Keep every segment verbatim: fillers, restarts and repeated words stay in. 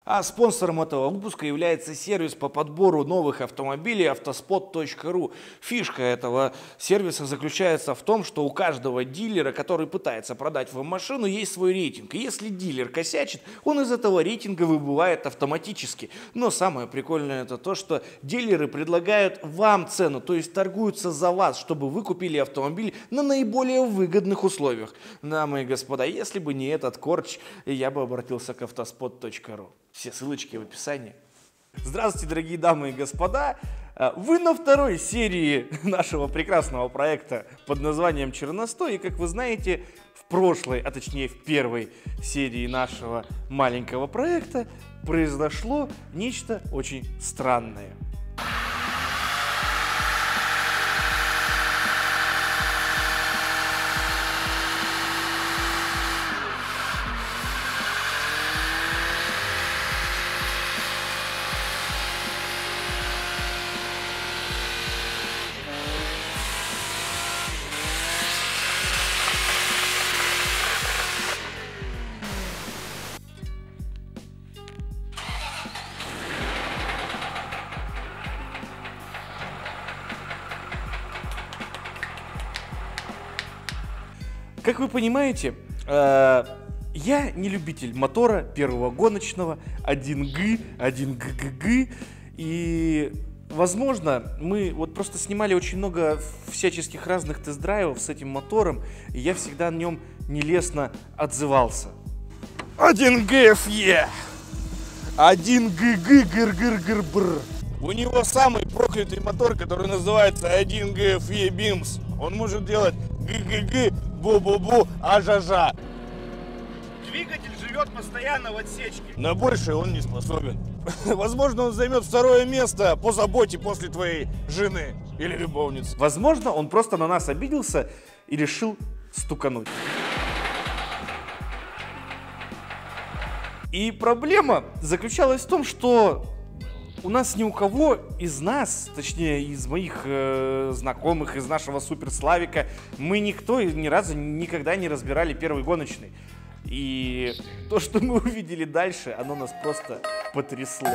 А спонсором этого выпуска является сервис по подбору новых автомобилей автоспот точка ру. Фишка этого сервиса заключается в том, что у каждого дилера, который пытается продать вам машину, есть свой рейтинг. И если дилер косячит, он из этого рейтинга выбывает автоматически. Но самое прикольное это то, что дилеры предлагают вам цену, то есть торгуются за вас, чтобы вы купили автомобиль на наиболее выгодных условиях. Дамы и господа, если бы не этот корч, я бы обратился к автоспот точка ру. Все ссылочки в описании. Здравствуйте, дорогие дамы и господа! Вы на второй серии нашего прекрасного проекта под названием Черностой. И, как вы знаете, в прошлой, а точнее в первой серии нашего маленького проекта произошло нечто очень странное. Как вы понимаете, э, я не любитель мотора первого гоночного, один джи, один джи джи джи, и, возможно, мы вот просто снимали очень много всяческих разных тест-драйвов с этим мотором, и я всегда на нем нелестно отзывался. один джи эф и, один джи джи гыр-гыр-гыр-бр. У него самый проклятый мотор, который называется один джи эф и Бимс. Он может делать гы-гы-гы, бу-бу-бу, а-жа-жа. Двигатель живет постоянно в отсечке. На большее он не способен. Возможно, он займет второе место по заботе после твоей жены или любовницы. Возможно, он просто на нас обиделся и решил стукануть. И проблема заключалась в том, что у нас ни у кого из нас, точнее из моих э, знакомых, из нашего суперславика, мы никто ни разу никогда не разбирали первый гоночный. И то, что мы увидели дальше, оно нас просто потрясло.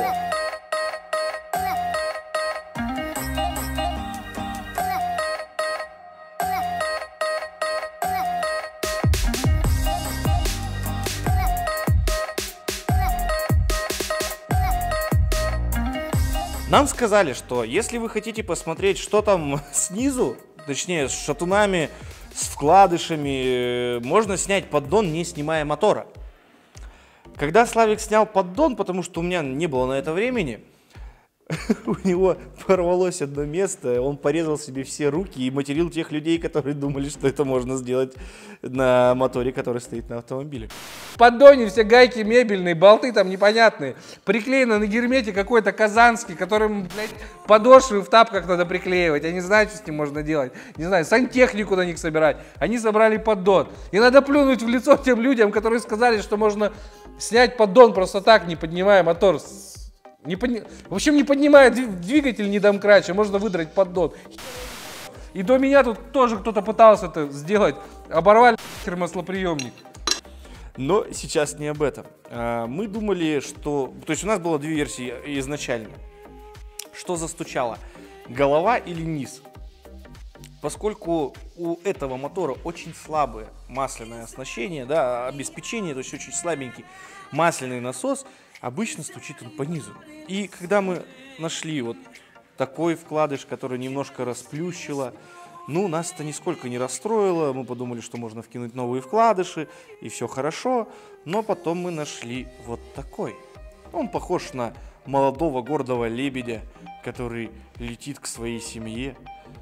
Нам сказали, что если вы хотите посмотреть, что там снизу, точнее с шатунами, с вкладышами, можно снять поддон, не снимая мотора. Когда Славик снял поддон, потому что у меня не было на это времени, у него порвалось одно место, он порезал себе все руки и материл тех людей, которые думали, что это можно сделать на моторе, который стоит на автомобиле. В поддоне все гайки мебельные, болты там непонятные. Приклеено на гермете какой-то казанский, которым, блядь, подошвы в тапках надо приклеивать. Я не знаю, что с ним можно делать. Не знаю, сантехнику на них собирать. Они собрали поддон. И надо плюнуть в лицо тем людям, которые сказали, что можно снять поддон просто так, не поднимая мотор. Не подни... В общем, не поднимая двигатель не домкрача, можно выдрать поддон. И до меня тут тоже кто-то пытался это сделать. Оборвали маслоприемник. Но сейчас не об этом. Мы думали, что... То есть у нас было две версии изначально. Что застучало? Голова или низ? Поскольку у этого мотора очень слабое масляное оснащение, да, обеспечение, то есть очень слабенький масляный насос, обычно стучит он по низу. И когда мы нашли вот такой вкладыш, который немножко расплющило, ну, нас это нисколько не расстроило. Мы подумали, что можно вкинуть новые вкладыши, и все хорошо. Но потом мы нашли вот такой. Он похож на молодого гордого лебедя, который летит к своей семье.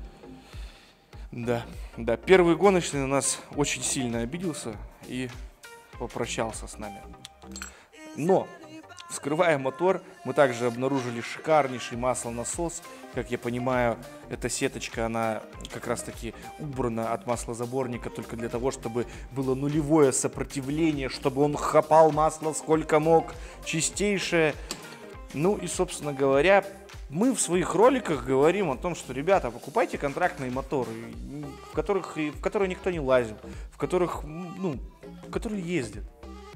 Да, да, первый гоночный на нас очень сильно обиделся и попрощался с нами. Но, вскрывая мотор, мы также обнаружили шикарнейший маслонасос. Как я понимаю, эта сеточка, она как раз таки убрана от маслозаборника только для того, чтобы было нулевое сопротивление, чтобы он хапал масло сколько мог, чистейшее. Ну и, собственно говоря, мы в своих роликах говорим о том, что, ребята, покупайте контрактные моторы, в которых, в которые никто не лазил, в которых, ну, в которые ездят.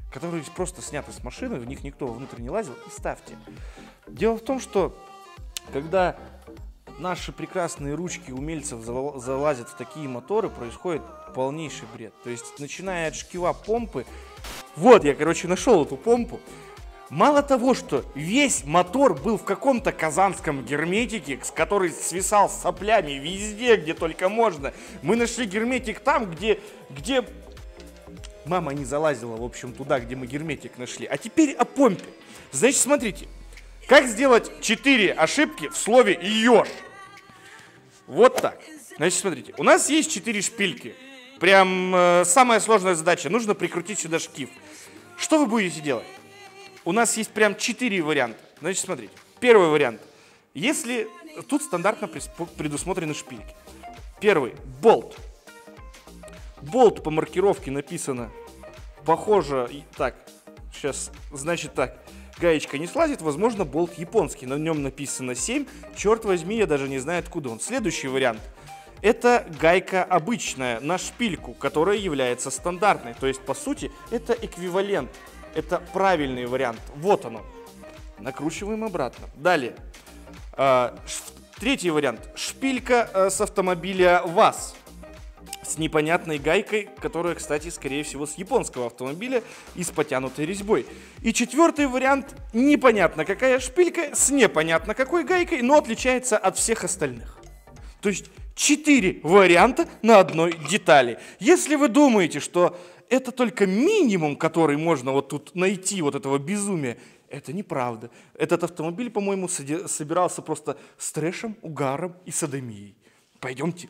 которые просто сняты с машины, в них никто внутрь не лазил, и ставьте. Дело в том, что когда наши прекрасные ручки умельцев залазят в такие моторы, происходит полнейший бред. То есть, начиная от шкива помпы, вот я, короче, нашел эту помпу. Мало того, что весь мотор был в каком-то казанском герметике, с который свисал с соплями везде, где только можно. Мы нашли герметик там, где, где мама не залазила, в общем, туда, где мы герметик нашли. А теперь о помпе. Значит, смотрите, как сделать четыре ошибки в слове «еж». Вот так. Значит, смотрите, у нас есть четыре шпильки. Прям э, самая сложная задача. Нужно прикрутить сюда шкив. Что вы будете делать? У нас есть прям четыре варианта. Значит, смотрите. Первый вариант. Если тут стандартно предусмотрены шпильки. Первый. Болт. Болт по маркировке написано похоже. Так, сейчас, значит так. Гаечка не слазит, возможно, болт японский. На нем написано семь. Черт возьми, я даже не знаю, откуда он. Следующий вариант. Это гайка обычная на шпильку, которая является стандартной. То есть, по сути, это эквивалент. Это правильный вариант. Вот оно. Накручиваем обратно. Далее. Э, третий вариант. Шпилька э, с автомобиля ВАЗ. С непонятной гайкой, которая, кстати, скорее всего, с японского автомобиля и с потянутой резьбой. И четвертый вариант. Непонятно какая шпилька с непонятно какой гайкой, но отличается от всех остальных. То есть четыре варианта на одной детали. Если вы думаете, что это только минимум, который можно вот тут найти, вот этого безумия, это неправда. Этот автомобиль, по-моему, собирался просто с трэшем, угаром и содомией. Пойдемте.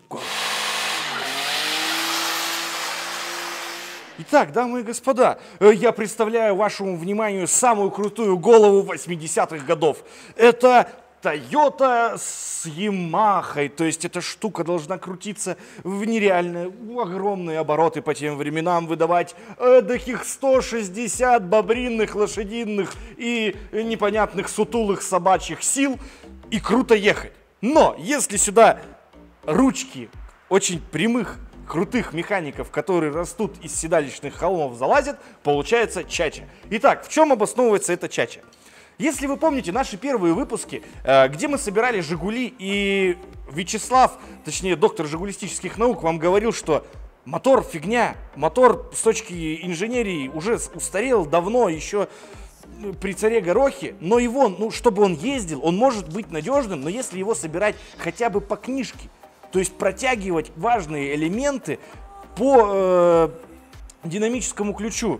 Итак, дамы и господа, я представляю вашему вниманию самую крутую голову восьмидесятых годов. Это Toyota с Yamaha, то есть эта штука должна крутиться в нереальные, в огромные обороты по тем временам, выдавать эдаких сто шестьдесят бобринных, лошадиных и непонятных сутулых собачьих сил и круто ехать. Но если сюда ручки очень прямых, крутых механиков, которые растут из седалищных холмов, залазят, получается чача. Итак, в чем обосновывается эта чача? Если вы помните наши первые выпуски, где мы собирали «Жигули», и Вячеслав, точнее доктор жигулистических наук, вам говорил, что мотор фигня, мотор с точки инженерии уже устарел давно, еще при царе Горохе, но его, ну, чтобы он ездил, он может быть надежным, но если его собирать хотя бы по книжке, то есть протягивать важные элементы по э, динамическому ключу,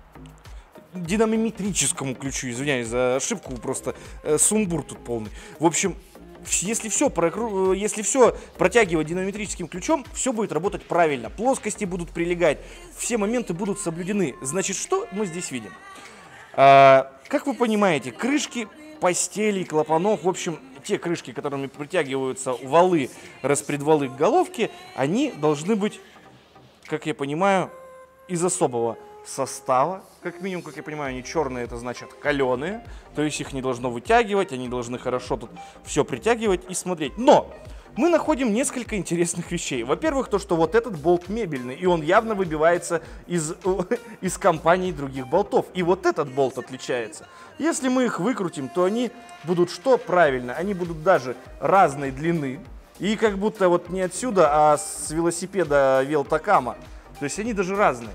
динамометрическому ключу, извиняюсь за ошибку, просто э, сумбур тут полный. В общем, если все, прокру... если все протягивать динамометрическим ключом, все будет работать правильно, плоскости будут прилегать, все моменты будут соблюдены. Значит, что мы здесь видим? А, как вы понимаете, крышки постелей, клапанов, в общем, те крышки, которыми притягиваются валы, распредвалы к головке, они должны быть, как я понимаю, из особого состава, как минимум, как я понимаю, они черные, это значит каленые, то есть их не должно вытягивать, они должны хорошо тут все притягивать и смотреть. Но мы находим несколько интересных вещей. Во-первых, то, что вот этот болт мебельный, и он явно выбивается из, из компаний других болтов. И вот этот болт отличается. Если мы их выкрутим, то они будут что? Правильно, они будут даже разной длины. И как будто вот не отсюда, а с велосипеда Велтакама. То есть они даже разные.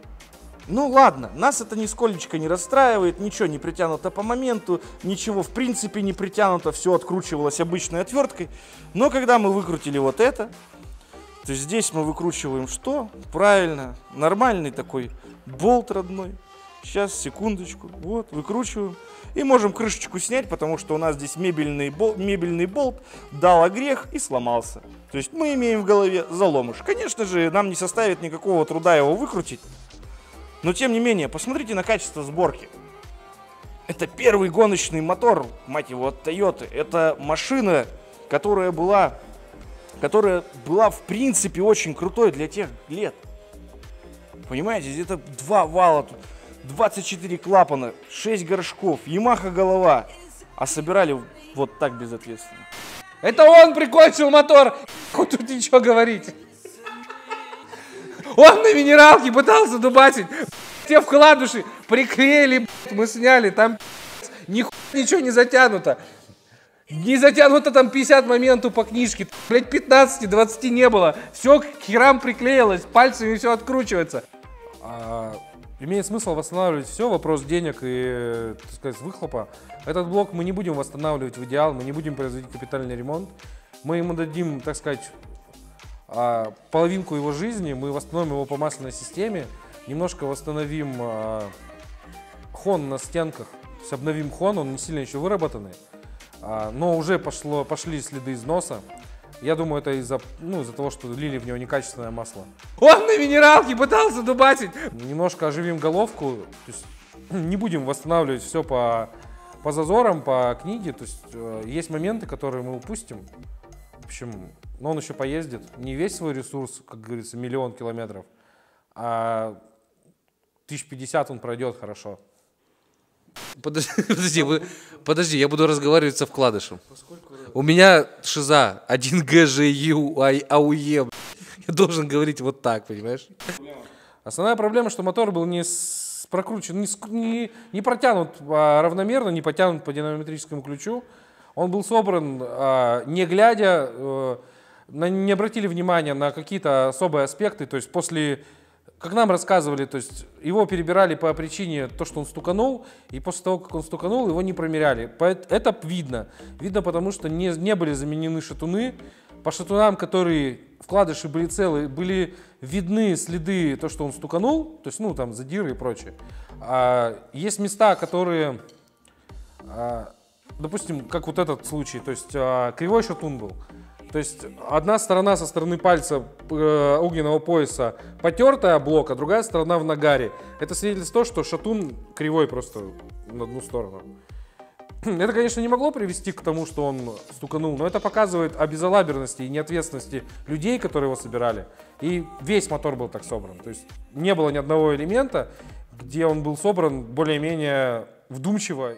Ну ладно, нас это нисколечко не расстраивает, ничего не притянуто по моменту, ничего в принципе не притянуто, все откручивалось обычной отверткой. Но когда мы выкрутили вот это, то здесь мы выкручиваем что? Правильно, нормальный такой болт родной. Сейчас, секундочку, вот, выкручиваем. И можем крышечку снять, потому что у нас здесь мебельный, бол, мебельный болт дал огрех и сломался. То есть мы имеем в голове заломыш. Конечно же, нам не составит никакого труда его выкрутить. Но тем не менее, посмотрите на качество сборки. Это первый гоночный мотор, мать его, от Toyota. Это машина, которая была, которая была в принципе очень крутой для тех лет. Понимаете, это два вала тут, двадцать четыре клапана, шесть горшков, Yamaha голова. А собирали вот так безответственно. Это он прикончил мотор. Тут ничего говорить. Он на минералке пытался дубасить. Те вкладыши приклеили, блядь, мы сняли, там нихуя ничего не затянуто. Не затянуто там пятьдесят моментов по книжке, блядь, пятнадцати-двадцати не было. Все к херам приклеилось, пальцами все откручивается. А, имеет смысл восстанавливать все, вопрос денег и, так сказать, выхлопа. Этот блок мы не будем восстанавливать в идеал, мы не будем производить капитальный ремонт. Мы ему дадим, так сказать, половинку его жизни, мы восстановим его по масляной системе, немножко восстановим хон на стенках, то есть обновим хон, он не сильно еще выработанный. Но уже пошло, пошли следы износа. Я думаю, это из-за ну, из-за того, что лили в него некачественное масло. Он на минералке пытался дубасить. Немножко оживим головку. То есть не будем восстанавливать все по, по зазорам, по книге. То есть есть моменты, которые мы упустим. В общем, но он еще поездит. Не весь свой ресурс, как говорится, миллион километров, а тысяч пятьдесят он пройдет хорошо. Подожди, подожди, вы, подожди, я буду разговаривать со вкладышем. У меня шиза один джи жэ ю эй. Я должен говорить вот так, понимаешь? Основная проблема, что мотор был не прокручен, не, не, не протянут а, равномерно, не потянут по динамометрическому ключу. Он был собран, а, не глядя, а, на, не обратили внимания на какие-то особые аспекты. То есть после... Как нам рассказывали, то есть его перебирали по причине то, что он стуканул, и после того, как он стуканул, его не промеряли. Это видно. Видно, потому что не, не были заменены шатуны. По шатунам, которые вкладыши были целые, были видны следы, то, что он стуканул, то есть, ну, там, задиры и прочее. А есть места, которые, а, допустим, как вот этот случай, то есть а, кривой шатун был. То есть одна сторона со стороны пальца э, огненного пояса потертая об блок, а другая сторона в нагаре. Это свидетельство, что шатун кривой просто на одну сторону. Это, конечно, не могло привести к тому, что он стуканул, но это показывает о безалаберности и неответственности людей, которые его собирали. И весь мотор был так собран. То есть не было ни одного элемента, где он был собран более-менее вдумчиво.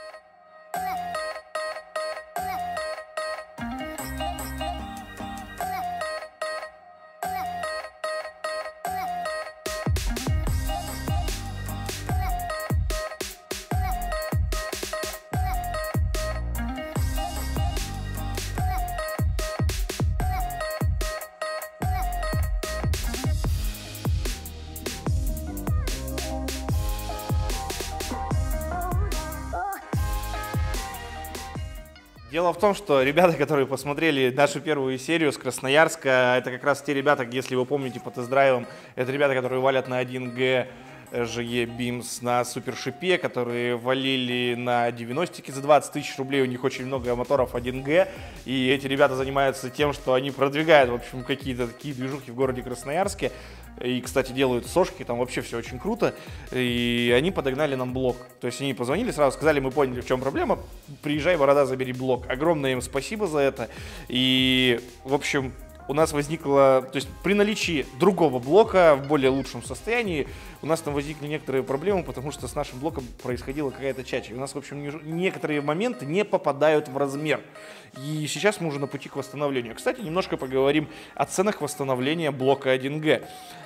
Дело в том, что ребята, которые посмотрели нашу первую серию с Красноярска, это как раз те ребята, если вы помните по тест-драйвам, это ребята, которые валят на один джи жэ и бимс на супершипе, которые валили на девяностике за двадцать тысяч рублей, у них очень много моторов один джи, и эти ребята занимаются тем, что они продвигают, в общем, какие-то такие движухи в городе Красноярске, и, кстати, делают сошки, там вообще все очень круто, и они подогнали нам блок, то есть они позвонили, сразу сказали, мы поняли, в чем проблема, приезжай, Борода, забери блок, огромное им спасибо за это, и, в общем, у нас возникло, то есть при наличии другого блока в более лучшем состоянии, у нас там возникли некоторые проблемы, потому что с нашим блоком происходила какая-то чача. У нас, в общем, некоторые моменты не попадают в размер. И сейчас мы уже на пути к восстановлению. Кстати, немножко поговорим о ценах восстановления блока один джи.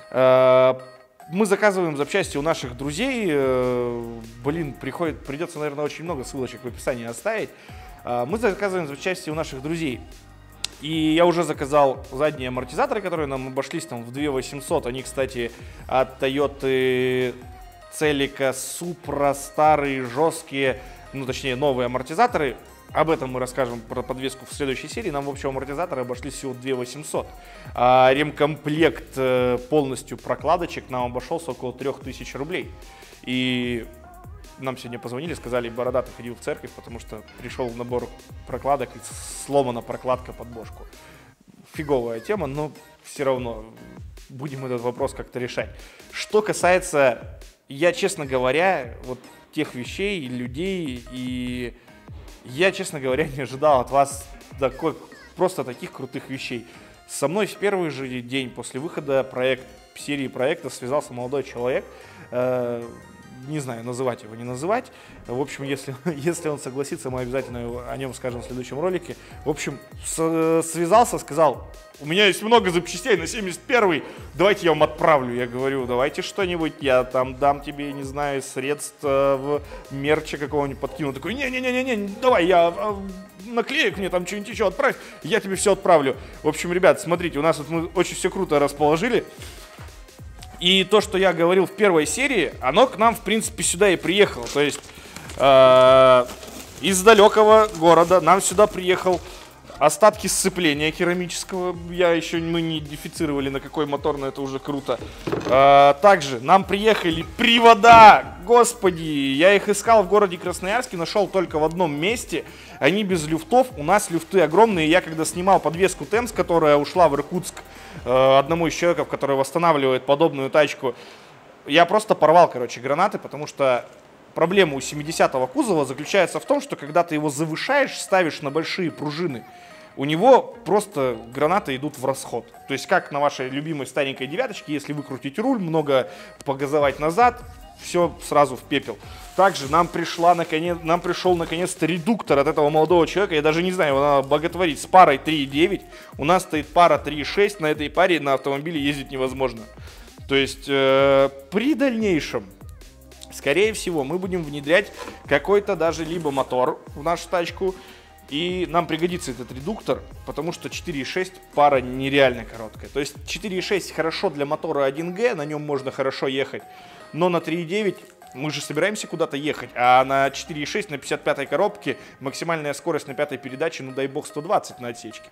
Мы заказываем запчасти у наших друзей. Блин, приходит, придется, наверное, очень много ссылочек в описании оставить. Мы заказываем запчасти у наших друзей. И я уже заказал задние амортизаторы, которые нам обошлись там в две тысячи восемьсот. Они, кстати, от Toyota Celica Supra, старые, жесткие, ну точнее новые амортизаторы. Об этом мы расскажем про подвеску в следующей серии. Нам, в общем, амортизаторы обошлись всего две тысячи восемьсот. А ремкомплект полностью прокладочек нам обошелся около трех тысяч рублей. И нам сегодня позвонили, сказали, Борода, ты ходил в церковь, потому что пришел набор прокладок и сломана прокладка под бошку. Фиговая тема, но все равно будем этот вопрос как-то решать. Что касается, я, честно говоря, вот тех вещей, людей, и я, честно говоря, не ожидал от вас такой, просто таких крутых вещей. Со мной в первый же день после выхода проект, серии проекта связался молодой человек, не знаю, называть его, не называть. В общем, если, если он согласится, мы обязательно о нем скажем в следующем ролике. В общем, с, связался, сказал, у меня есть много запчастей на семьдесят первый, давайте я вам отправлю. Я говорю, давайте что-нибудь, я там дам тебе, не знаю, средств в мерча какого-нибудь подкину. Такой, не-не-не-не, давай, я наклеек мне там что-нибудь еще отправь, я тебе все отправлю. В общем, ребят, смотрите, у нас вот мы очень все круто расположили. И то, что я говорил в первой серии, оно к нам, в принципе, сюда и приехало. То есть э, из далекого города нам сюда приехал остатки сцепления керамического. Я еще, мы не идентифицировали, на какой мотор, но это уже круто. Э, также нам приехали привода. Господи, я их искал в городе Красноярске, нашел только в одном месте. Они без люфтов. У нас люфты огромные. Я когда снимал подвеску Темс, которая ушла в Иркутск, одному из человеков, который восстанавливает подобную тачку, я просто порвал, короче, гранаты, потому что проблема у семидесятого кузова заключается в том, что когда ты его завышаешь, ставишь на большие пружины, у него просто гранаты идут в расход. То есть как на вашей любимой старенькой девяточке, если выкрутить руль, много погазовать назад, все сразу в пепел. Также нам, пришла, наконец, нам пришел наконец-то редуктор от этого молодого человека. Я даже не знаю, его надо боготворить. С парой три и девять. У нас стоит пара три и шесть. На этой паре на автомобиле ездить невозможно. То есть э, при дальнейшем, скорее всего, мы будем внедрять какой-то даже либо мотор в нашу тачку. И нам пригодится этот редуктор, потому что четыре и шесть пара нереально короткая. То есть четыре и шесть хорошо для мотора один гэ, на нем можно хорошо ехать. Но на три и девять мы же собираемся куда-то ехать, а на четыре и шесть на пятьдесят пятой коробке максимальная скорость на пятой передаче, ну дай бог, сто двадцать на отсечке.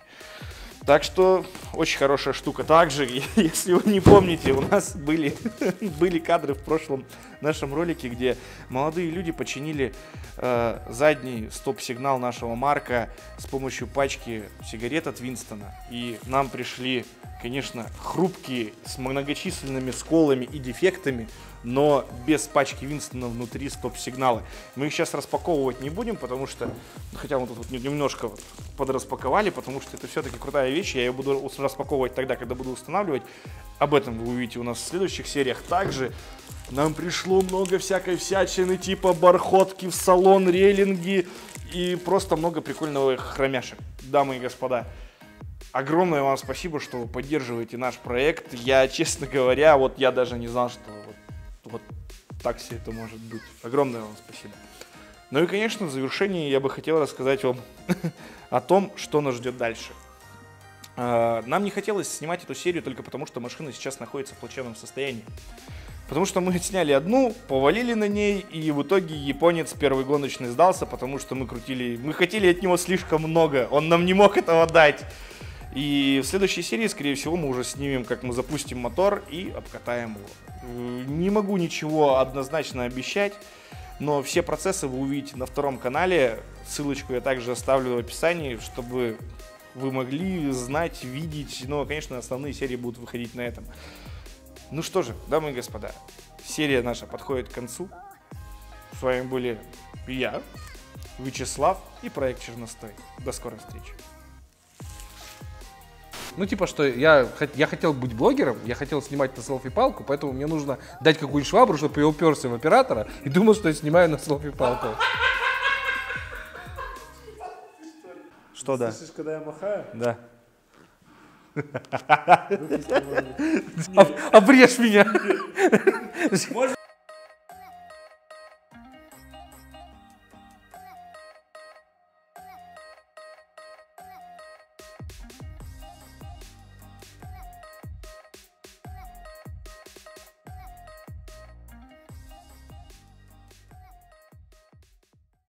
Так что очень хорошая штука. Также, если вы не помните, у нас были, были кадры в прошлом нашем ролике, где молодые люди починили э, задний стоп-сигнал нашего Марка с помощью пачки сигарет от Винстона. И нам пришли, конечно, хрупкие, с многочисленными сколами и дефектами, но без пачки Винстона внутри стоп-сигналы. Мы их сейчас распаковывать не будем, потому что, хотя мы тут вот немножко вот подраспаковали, потому что это все-таки крутая вещь, я ее буду распаковывать тогда, когда буду устанавливать. Об этом вы увидите у нас в следующих сериях. Также нам пришло много всякой всячины, типа бархотки в салон, рейлинги и просто много прикольного хромяшек. Дамы и господа, огромное вам спасибо, что вы поддерживаете наш проект. Я, честно говоря, вот я даже не знал, что вот, вот так все это может быть. Огромное вам спасибо. Ну и, конечно, в завершении я бы хотел рассказать вам о том, что нас ждет дальше. Нам не хотелось снимать эту серию только потому, что машина сейчас находится в плачевном состоянии. Потому что мы отсняли одну, повалили на ней, и в итоге японец первый гоночный сдался, потому что мы крутили, мы хотели от него слишком много, он нам не мог этого дать. И в следующей серии, скорее всего, мы уже снимем, как мы запустим мотор и обкатаем его. Не могу ничего однозначно обещать, но все процессы вы увидите на втором канале. Ссылочку я также оставлю в описании, чтобы вы могли знать, видеть. Но, конечно, основные серии будут выходить на этом. Ну что же, дамы и господа, серия наша подходит к концу. С вами были я, Вячеслав и проект Черностой. До скорой встречи. Ну, типа, что я, я хотел быть блогером, я хотел снимать на селфи-палку, поэтому мне нужно дать какую-нибудь швабру, чтобы я уперся в оператора и думал, что я снимаю на селфи-палку. Что да? Слышишь, когда я махаю? Да. Обрежь меня.